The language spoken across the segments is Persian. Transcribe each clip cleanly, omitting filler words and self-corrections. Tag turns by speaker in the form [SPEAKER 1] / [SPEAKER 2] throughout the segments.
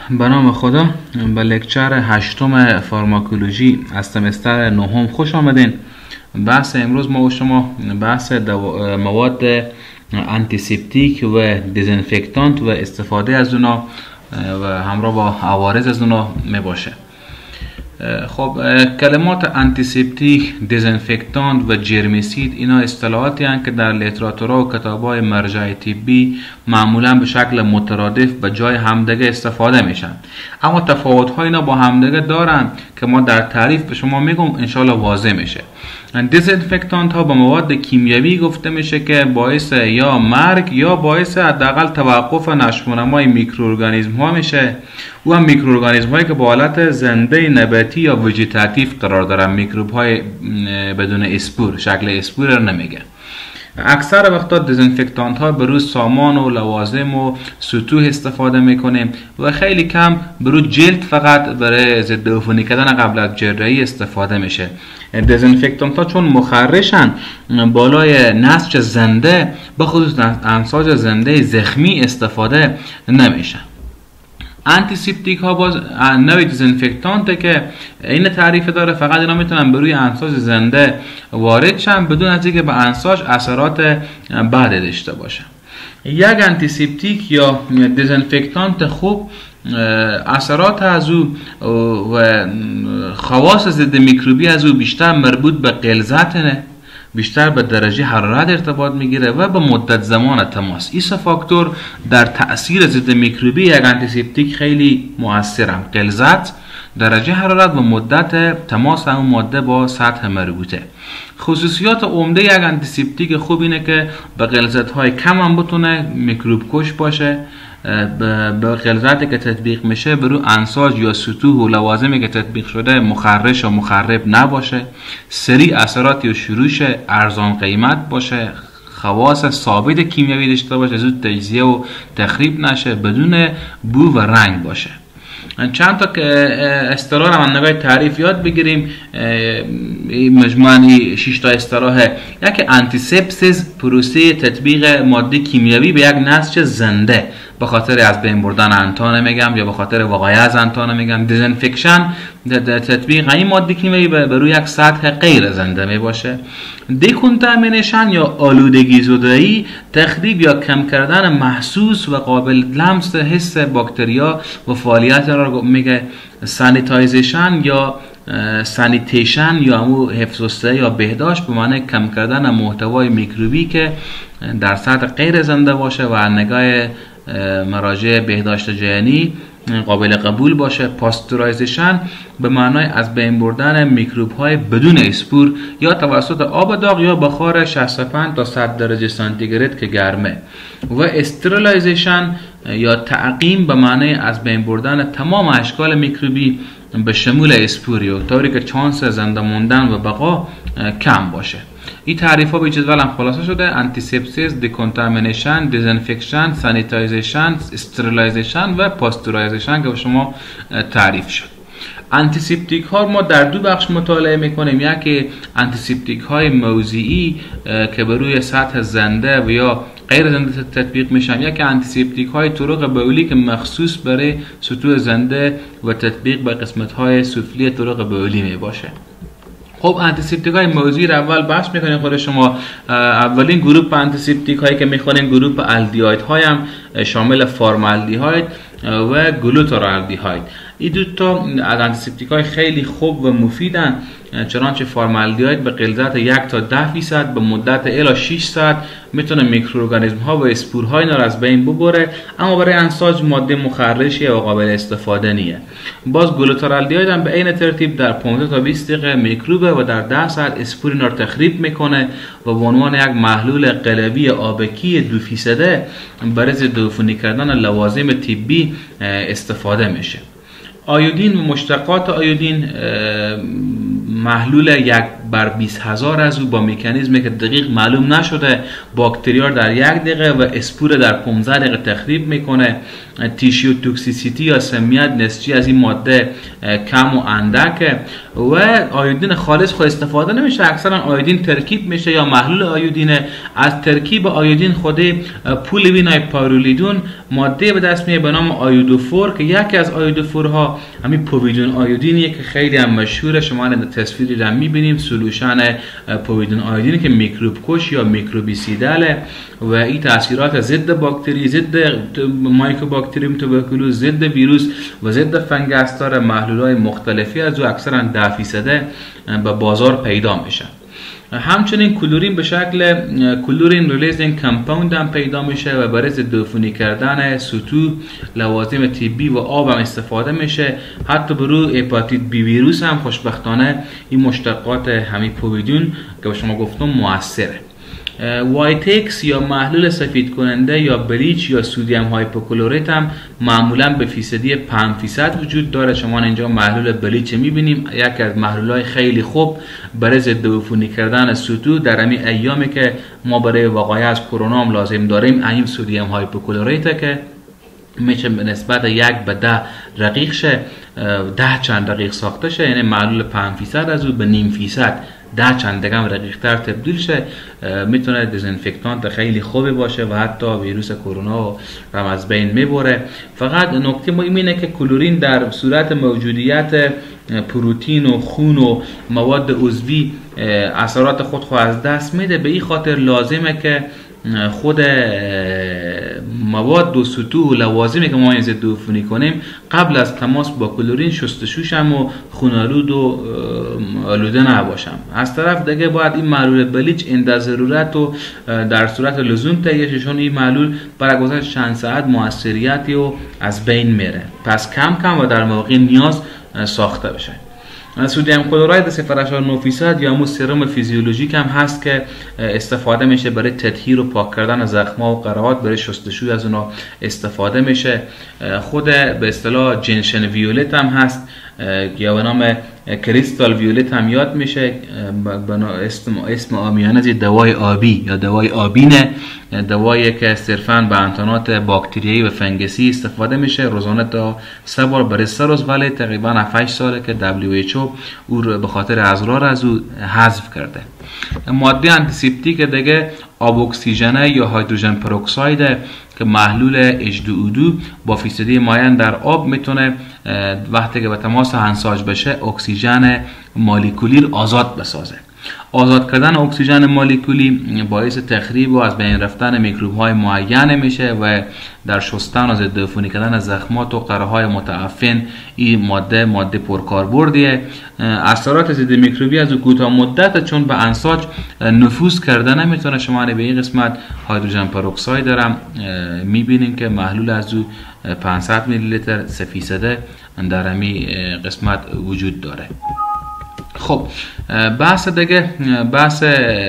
[SPEAKER 1] به نام خدا. به لکچر 8 فارماکولوژی از سمستر 9 خوش آمدین. بحث امروز ما و شما بحث مواد آنتیسپتیک و دیزینفکتانت و استفاده از اونا و همراه با عوارض از اونا می باشه. خب کلمات آنتیسپتیک، دیزینفکتانت و جرمیسید اینا اصطلاحاتی هستند که در لیتراتورها و کتاب‌های مرجع طبی معمولا به شکل مترادف به جای همدیگه استفاده میشن، اما تفاوت‌های اینا با همدیگه دارن که ما در تعریف به شما میگم انشالله واضح میشه. دیزینفکتانت ها به مواد کیمیایی گفته میشه که باعث یا مرگ یا باعث حداقل توقف نشوونمای میکروارگانیسم ها میشه. او هم میکروارگانیسم هایی که با حالت زنده نباتی یا وجیتاتیو قرار دارن، میکروب های بدون اسپور، شکل اسپور رو نمیگه. اکثر وقتا دیزینفکتانت ها برای سامان و لوازم و سطوح استفاده میکنیم و خیلی کم برای جلد فقط برای ضد عفونی کردن قبل از جراحی استفاده میشه. دیزینفکتانت ها چون مخرشن بالای نسج زنده به خصوص انساج زنده زخمی استفاده نمیشن. آنتیسپتیک ها باز نوع دیزینفکتانته که این تعریف داره، فقط اینا میتونن به روی انساج زنده وارد شن بدون از اینکه به انساج اثرات بعد داشته باشه. یک آنتیسپتیک یا دیزینفکتانت خوب اثرات از او و خواص ضد میکروبی از او بیشتر مربوط به غلظت نه، بیشتر به درجه حرارت ارتباط میگیره و به مدت زمان تماس. این سه فاکتور در تأثیر ضد میکروبی یک آنتیسپتیک خیلی مؤثرن: غلظت، درجه حرارت و مدت تماس اون ماده با سطح مربوطه. خصوصیات عمده یک آنتیسپتیک خوب اینه که به غلظت های کم هم بتونه میکروب کش باشه، به غلظتی که تطبیق میشه برای انساج یا سطوح و لوازمی که تطبیق شده مخرش و مخرب نباشه، سریع اثراتی و شروش ارزان قیمت باشه، خواص ثابت کیمیایی داشته باشه، زود تجزیه و تخریب نشه، بدون بو و رنگ باشه. چند تا که اصطلاح رو نگاه تعریف یاد بگیریم. مجموعاً 6 تا اصطلاح. یکی آنتیسپسیس، پروسه تطبیق ماده کیمیایی به یک نسج زنده به خاطر از بین بردن انتان میگم یا به خاطر وقایع از انتان میگم. دیزینفکشن، تطبیق این ماده کیمیایی به روی یک سطح غیر زنده می باشه. دیکونتامینیشن یا آلودگی زدایی، تخریب یا کم کردن محسوس و قابل لمس حس باکتریا و فعالیت را میگه. سانیتایزیشن یا سانیتیشن یا همون حفظ یا بهداشت به معنی کم کردن محتوای میکروبی که در سطح غیر زنده باشه و نگاه مراجع بهداشت جهانی قابل قبول باشه. پاستورایزیشن به معنای از بین بردن میکروب های بدون اسپور یا توسط آب داغ یا بخار 65 تا 100 درجه سانتیگراد که گرمه. و استریلایزیشن یا تعقیم به معنای از بین بردن تمام اشکال میکروبی به شمول اسپوریو طوری که چانس زنده موندن و بقا کم باشه. این تعریف ها به جدول هم خلاصه شده: آنتیسپسیس، دیکونتامینیشن، دیزینفکشن، سانیتایزیشن، استریلایزیشن و پاستورایزیشن که به شما تعریف شد. آنتیسپتیک ها ما در دو بخش مطالعه میکنیم. یکی آنتیسپتیک های موضعی که بر روی سطح زنده و یا غیر زنده تطبیق میشن، یکی آنتیسپتیک های طرق بولی که مخصوص برای سطوح زنده و تطبیق به قسمت های سفلی طرق بولی می باشه. خب آنتیسپتیک های موضوعی رو اول بحث میکنیم خود شما. اولین گروپ آنتیسپتیک هایی که میخونیم گروپ الدیهاید های هم شامل فارمالدیهاید و گلوتارالدیهاید. این دو تا از آنتیسپتیک های خیلی خوب و مفیدن، چنانچه فارمالدیهاید به غلظت 1 تا 10% به مدت الی 6 ساعت میتونه میکروارگانیسم ها و اسپورهای اینا رو از بین ببره، اما برای انساج ماده مخرشیه و قابل استفاده نیه. باز گلوتارالدیهاید هم به عین ترتیب در 15 تا 20 دقیقه میکروبه و در 10 ساعت اسپور اینا رو تخریب میکنه و به عنوان یک محلول قلبی آبکی 2% برای ضد عفونی کردن لوازم طبی استفاده میشه. آیودین و مشتقات آیودین، محلول 1/20,000 از او با مکانیزمی که دقیق معلوم نشده باکتریا در 1 دقیقه و اسپور در 15 دقیقه تخریب میکنه. تیشیو توکسیسیتی یا سمیت نسجی از این ماده کم و اندک و آیودین خالص خود استفاده نمیشه. اکثرا آیودین ترکیب میشه یا محلول آیودین. از ترکیب آیودین خود پولیوینای پارولیدون ماده به دست میاد به نام آیودوفور که یکی از آیودوفورها همین پوویدون آیودینیه که خیلی هم مشهوره. شما در تصویری رو میبینیم سولوشن پوویدون آیودین که میکروب کش یا میکروبیسیدله و این تاثیرات ضد باکتری، ضد مایکوباکتریوم توبرکولوز، ضد ویروس و ضد فنگس داره. محلول‌های مختلفی از او اکثرا 10% به بازار پیدا میشه. همچنین کلورین به شکل کلورین ریلیزینگ کامپاوند هم پیدا میشه و برای ضد عفونی کردن سطوح، لوازم طبی و آب هم استفاده میشه. حتی برای هپاتیت بی ویروس هم خوشبختانه این مشتقات همین پوویدون که به شما گفتم موثره. وایتکس یا محلول سفید کننده یا بلیچ یا سودیم هایپوکلوریت هم معمولا به فیصدی 5% وجود داره. شما اینجا محلول بلیچ میبینیم، یکی از محلولای خیلی خوب برای ضد عفونی کردن سطوح در همین ایامی که ما برای وقایع از کرونا هم لازم داریم. این سودیم هایپوکلوریت که میشه به نسبت 1:10 رقیق شه، 10 چند رقیق ساخته شه، یعنی معلول 5% از او به نیم فیصد 10 چند دگم رقیق تر تبدیل شه. میتونه دزینفکتانت خیلی خوبی باشه و حتی ویروس کرونا رو از بین میبره. فقط نکته مهم اینه که کلورین در صورت موجودیت پروتئین و خون و مواد عضوی اثرات خود از دست میده. به این خاطر لازمه که خود مواد و سطوح و لوازمی که ما ضد عفونی کنیم قبل از تماس با کلورین شستشوشم و خونالود و آلوده نباشم. از طرف دیگه باید این محلول بلیچ عند ضرورت و در صورت لزوم تهیه چون این محلول برای گذشت چند ساعت موثریتی و از بین میره، پس کم کم و در موقع نیاز ساخته بشه. سودیم کلراید 0.9% یا همون سرم فیزیولوژیک هم هست که استفاده میشه برای تطهیر و پاک کردن زخم‌ها و قرهات، برای شستشوی از اونا استفاده میشه. خود به اصطلاح جنشن ویولت هم هست یا به نام کریستال ویولت هم یاد میشه. اسم عامیانه از دوای آبی یا دوای آبینه، دوایی که صرفاً به انتانات باکتریایی و فنگسی استفاده میشه. روزانه تا 3 بار برای 3 روز، ولی تقریبا 7 ساله که WHO او رو به خاطر اضرار از او حذف کرده. ماده آنتیسپتیک دیگه آب اکسیژنه یا هیدروژن پروکساید که محلول H2O2 با فیصدی معین در آب میتونه وقتی که به تماس انساج بشه اکسیژن مولکولی آزاد بسازه. آزاد کردن اکسیژن مولکولی باعث تخریب و از بین رفتن میکروب های معین میشه و در شستن و ضد عفونی کردن زخمات و قره های متعفن این ماده پرکاربردیه. اثرات ضد میکروبی از کوتاه مدت چون به انساج نفوذ کرده نمیتونه. شما به این قسمت هیدروژن پروکساید دارم میبینین که محلول از او 500 میلی لیتر 3% در همین قسمت وجود داره. خب بحث دیگه بحث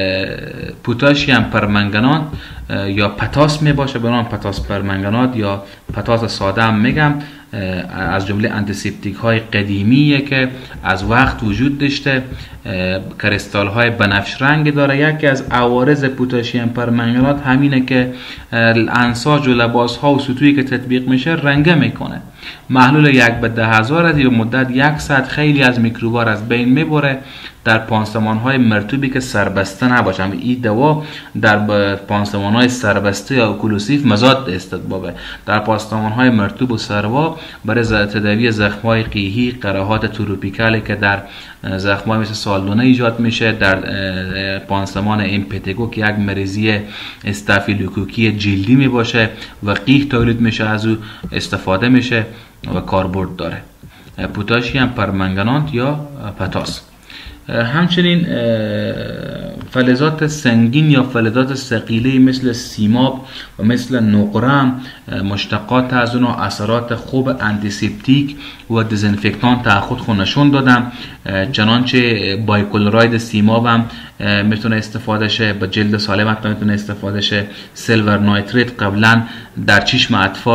[SPEAKER 1] پتاسیم پرمنگنات یا پتاس می باشه، به نام پتاس پرمنگنات یا پتاس ساده هم میگم. از جمله آنتیسپتیک های قدیمیه که از وقت وجود داشته. کریستال های بنفش رنگ داره. یکی از عوارض پتاسیم پرمنگنات همینه که انساج و لباس ها و سطوحی که تطبیق میشه رنگه میکنه. محلول 1:10,000 از به مدت 1 ساعت خیلی از میکروبا از بین میبره. در پانسمان های مرطوبی که سربسته نباشن، این دوا در پانسمان های سربسته یا اوکلوسیف مضاد استدبابه. در پانسمان های مرطوب و سروا برای تداوی زخم های قیحی، قرهات تروپیکالی که در زخم های مثل سالدونه ایجاد میشه، در پانسمان امپتگو که یک مریضی استافیلوکوکی جلدی می باشه و قیح تولید میشه، از او استفاده میشه و کاربرد داره. پتاسیم پرمنگنات یا پتاس. همچنین فلزات سنگین یا فلزات ثقیله مثل سیماب و مثل نقرم مشتقات از اون اثرات خوب آنتیسپتیک و دزینفکتانت خود نشون دادم. چنانچه بایکلوراید سیماب هم میتونه استفاده شه، با جلد سالم هم میتونه استفاده شه. سیلور نایتریت قبلا در چشم اطفال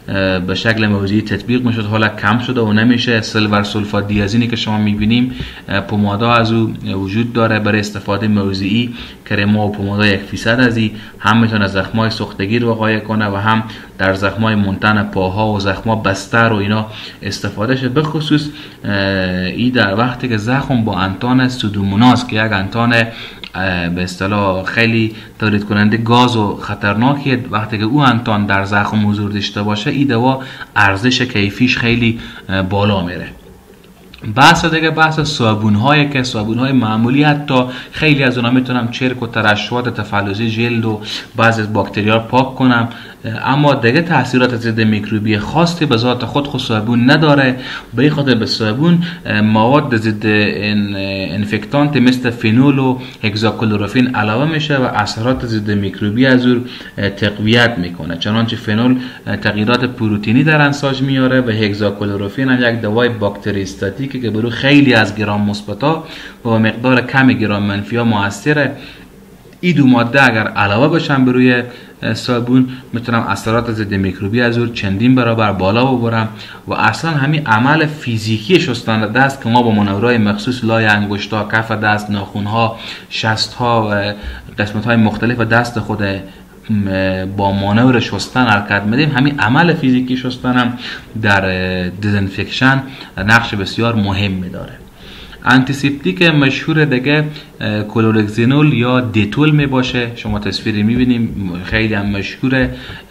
[SPEAKER 1] به شکل موضعی تطبیق میشد، حالا کم شده و نمیشه. سیلور سولفات دیازینی که شما میبینیم پومادا از او وجود داره برای استفاده موضعی، کرما و پومادا 1% از این هم میتونه زخمای سوختگی رو وقایع کنه و هم در زخمای منتن پاها و زخما بستر و اینا استفاده شه. به خصوص ای در وقتی که زخم با انتان سودوموناس که یک انتان به اصطلاح خیلی تولید کننده گاز و خطرناکیه، وقتی که او انتان در زخم حضور داشته باشه این دوا ارزش کیفیش خیلی بالا میره. بحث دیگه بحث صابون هایی که صابون های معمولی حتی خیلی از اونها میتونم چرک و ترشحات تفلزی جلد و بعضی از باکتریا پاک کنم، اما دیگه تاثیرات ضد میکروبی خاصی به ذات خود صابون نداره. به این خاطر به صابون مواد ضد انفکتانت مثل فینول و هگزاکلوروفین علاوه میشه و اثرات ضد میکروبی از اون تقویت میکنه. چنانچه فینول تغییرات پروتئینی در انساج میاره و هگزاکلوروفین هم یک دوای باکتری استاتیکه که برای خیلی از گرام مثبتا و مقدار کم گرام منفی‌ها موثره. این دو ماده اگر علاوه باشن به روی صابون میتونم اثرات ضد میکروبی از اون چندین برابر بالا ببرم و اصلا همین عمل فیزیکی شستن دست که ما با مانورهای مخصوص لای انگشتا، کف دست، ناخونها، شستها و قسمت‌های مختلف دست خود با مانور شستن حرکت میدیم، همین عمل فیزیکی شستن هم در دیزینفکشن نقش بسیار مهمی داره. آنتیسپتیک مشهور دیگه کلورکزینول یا دیتول می باشه. شما تصویری میبینیم خیلی هم مشهور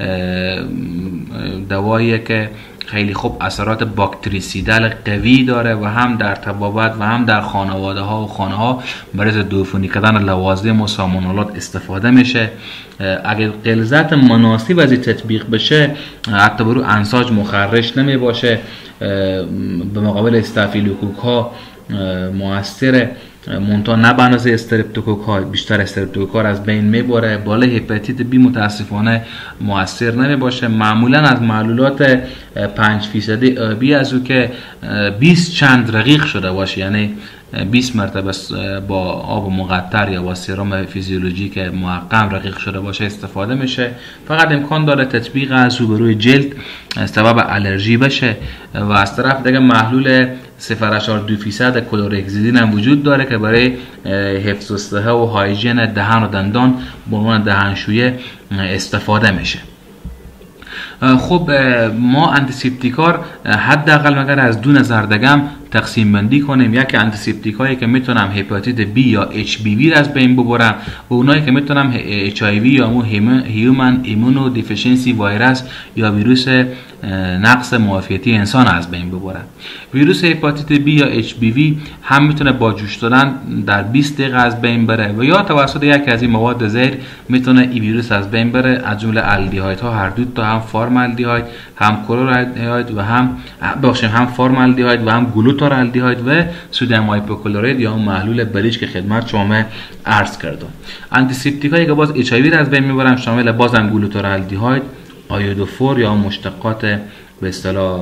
[SPEAKER 1] دواییه که خیلی خوب اثرات باکتریسیدل قوی داره و هم در طبابت و هم در خانواده ها و خانه ها برای ضد عفونی کردن لوازم و سامانالات استفاده میشه. اگر غلظت مناسب از این تطبیق بشه حتی برو انساج مخرش نمی باشه، به مقابل استافیلوکوک ها موثر منتها نه به اندازه استرپتوکوک ها، بیشتر استرپتوکوک ها از بین میبره. بالای هپاتیت بی متاسفانه موثر نمی باشه. معمولا از معلولات 5% آبی از او که 20 چند رقیق شده باشه، یعنی 20 مرتبه با آب مقطر یا با سرم فیزیولوژیک محکم رقیق شده باشه استفاده میشه. فقط امکان داره تطبیق از او روی جلد سبب الرژی بشه. و از طرف دیگه محلول 0.2% کلورکزیدین هم وجود داره که برای حفظ صحه و هایژین دهان و دندان به عنوان دهنشویه استفاده میشه. خب ما انتیسپتیکار حداقل مگر از دو نظر دگم تقسیم بندی کنیم. یکی انتیسپتیک هایی که میتونم هپاتیت بی یا اچ بی وی را از بین ببرم و اونایی که میتونم اچ آی وی یا هیومن ایمونو دیفیشنسی ویروس یا ویروس نقص معافیتی انسان از بین ببرم. ویروس هپاتیت بی یا اچ بی وی هم میتونه با جوش دادن در 20 دقیقه از بین بره و یا توسط یکی از این مواد زهر میتونه این ویروس از بین بره، از جمله الدیهایدها هر دو تا، هم فارمالدیهاید هم کلورالدیهاید و هم فارمالدیهاید و هم گلوتارالدیهاید و سدیم هایپوکلورید یا اون محلول بلیچ که خدمت شما عرض کردم. آنتیسپتیکایی که باز اچ آی وی را از بین میبرن شامل بازم گلوتارالدیهاید، آیودوفور یا مشتقات به اصطلاح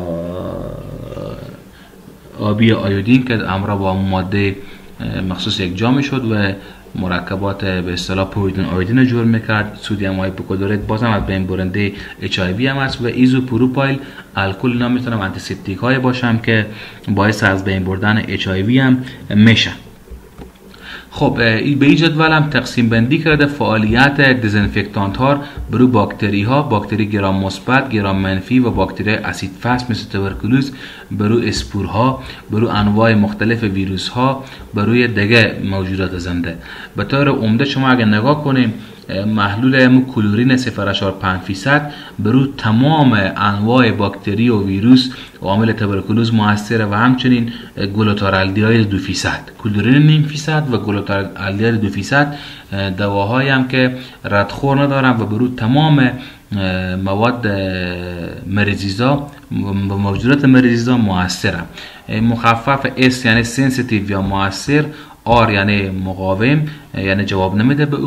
[SPEAKER 1] آبی آیودین که همراه با ماده مخصوص یک جا میشد و مرکبات به اصطلاح پروتئین آیودین جور میکرد. سدیم هایپوکلورید بازم از بین برنده اچ آی وی هم است و ایزوپروپایل الکل اینا میتونم آنتیسپتیک های باشم که باعث از بین بردن اچ آی وی هم میشن. خب به این جدول هم تقسیم بندی کرده فعالیت دیزینفکتانت ها برای باکتری ها، باکتری گرام مثبت، گرام منفی و باکتری اسید فست مثل توبرکولوز، برای اسپورها، برای انواع مختلف ویروس ها، برای دیگه موجودات زنده. به طور عمده شما اگه نگاه کنیم محلول کلورین 0.5% برای تمام انواع باکتری و ویروس و عامل توبرکولوز موثره و همچنین گلوتارالدیهاید 2%، کلورین 0.5% و گلوتارالدیهاید 2% دواهایی هم که ردخور ندارن و برای تمام مواد مریضیزا و موجودات مریضیزا موثرن. مخفف S یعنی سنسیتیو یا موثر، R یعنی مقاوم یعنی جواب نمیده به او،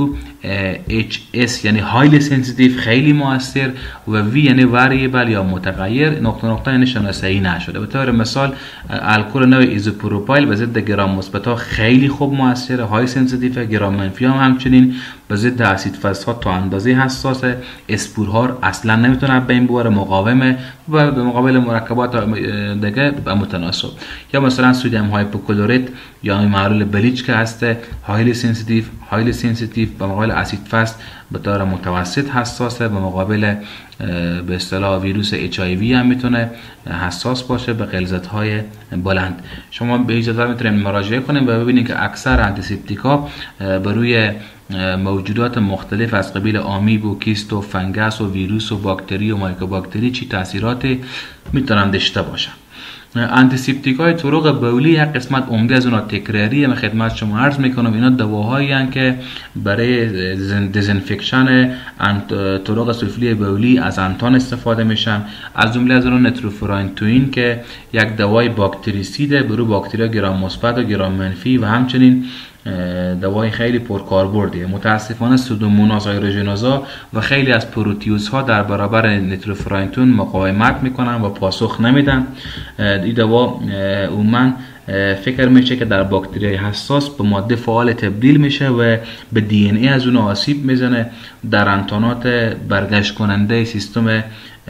[SPEAKER 1] HS یعنی highly sensitive خیلی مؤثر و V یعنی variable یا متغیر نقطه یعنی شناسایی نشده. به طور مثال الکل نوع ایزوپروپایل به ضد گرام مثبت ها خیلی خوب مؤثر، های سنسیتیو، گرام منفی هم همچنین به ضد اسید فاسفات تا اندازه حساسه، اسپورها اصلا نمیتونه بین ببره، مقاومه و به مقابل مرکبات دیگه متناسب. یا مثلا سدیم هایپوکلوریت یا محلول بلیچ که هسته هایلی سنسیتیو به مقابل اسید فاست به طور متوسط حساسه، به مقابل به اصطلاح ویروس HIV هم میتونه حساس باشه به غلظت‌های بلند. شما به اجازه میتونید مراجعه کنید و ببینید که اکثر آنتیسپتیکا بر روی موجودات مختلف از قبیل آمیب و کیست و فنگس و ویروس و باکتری و مایکوباکتری چی تاثیراتی میتونن داشته باشن. آنتیسپتیک های طرق بولی یک قسمت عمده از اونها تکراریه. من خدمت شما عرض میکنم اینا دواهایی هستند که برای دزینفکشن طرق سفلی بولی از انتان استفاده میشن. از جمله از اون نتروفورانتوئین که یک دوای باکتریسیده برای باکتریا گرام مثبت و گرام منفی و همچنین دوای خیلی پرکاربردیه. متاسفانه سودوموناز آیروژنازا و خیلی از پروتئوز ها در برابر نتروفورانتوئین مقاومت میکنن و پاسخ نمیدن. این دوا عموما فکر میشه که در باکتریای حساس به ماده فعال تبدیل میشه و به دی ان ای از اون آسیب میزنه. در انتانات برگشت کننده سیستم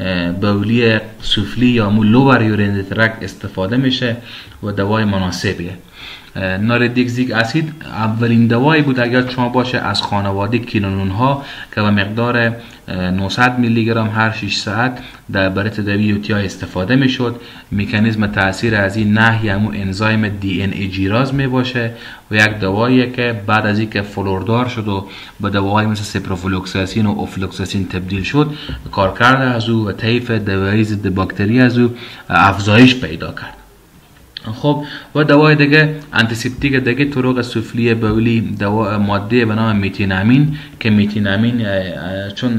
[SPEAKER 1] بولی سفلی یا لور یورین ترک استفاده میشه و دوای مناسبیه. ناردیکزیک اسید اولین دوایی بود اگر شما باشه از خانواده کینونون ها که به مقدار 900 میلی گرم هر 6 ساعت در برای تداوی یوتی استفاده میشد. مکانیزم تاثیر از این نهی همون انزایم دی ان ای جیراز می باشه و یک دواییه که بعد از اینکه فلوردار شد و به دواهای مثل سپروفلوکساسین و اوفلوکساسین تبدیل شد، کارکرد از او و طیف دوایی ضد باکتری از او افزایش پیدا کرد. خب و دوای دیگه آنتیسپتیک دیگه طرق سفلی بولی دوا ماده به نام میتینامین که میتینامین چون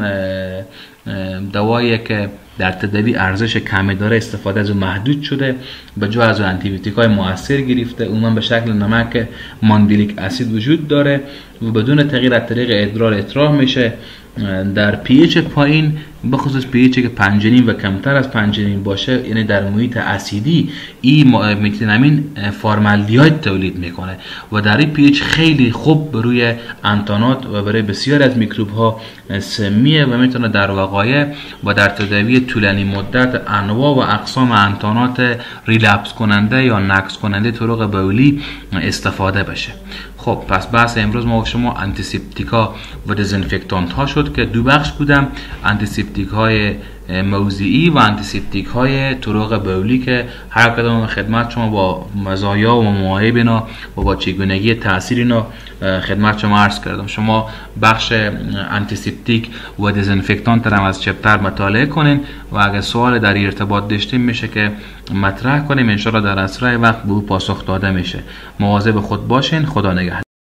[SPEAKER 1] دوایی که در تداوی ارزش کمی داره استفاده از اون محدود شده، به جای از آنتی بیوتیک های مؤثر گرفته، عموما به شکل نمک ماندیلیک اسید وجود داره و بدون تغییر از طریق ادرار اطراح میشه. در پی اچ پایین بخصوص پی اچ که 5.5 و کمتر از 5.5 باشه یعنی در محیط اسیدی این میتینامین فارمالدهاید تولید میکنه و در این پی اچ خیلی خوب روی انتانات و برای بسیار از میکروب ها سمیه و میتونه در وقایع و در تداوی طولانی مدت انواع و اقسام انتانات ریلپس کننده یا نقص کننده طرق بولی استفاده بشه. خب پس بحث امروز ما و شما آنتیسپتیکا و دزینفکتانت ها شد که دو بخش بودم، آنتیسپتیک های موضعی و آنتیسپتیک های طرق بولی که هر کدام خدمت شما با مزایا و معایب اینا و با چگونگی تاثیر اینا خدمت شما عرض کردم. شما بخش آنتیسپتیک و دزینفکتانت هم از چپتر مطالعه کنین و اگر سوال در ارتباط داشتیم میشه که مطرح کنیم، ان شاءالله در اسرع وقت به او پاسخ داده میشه. مواظب خود باشین. خدا نگهدار.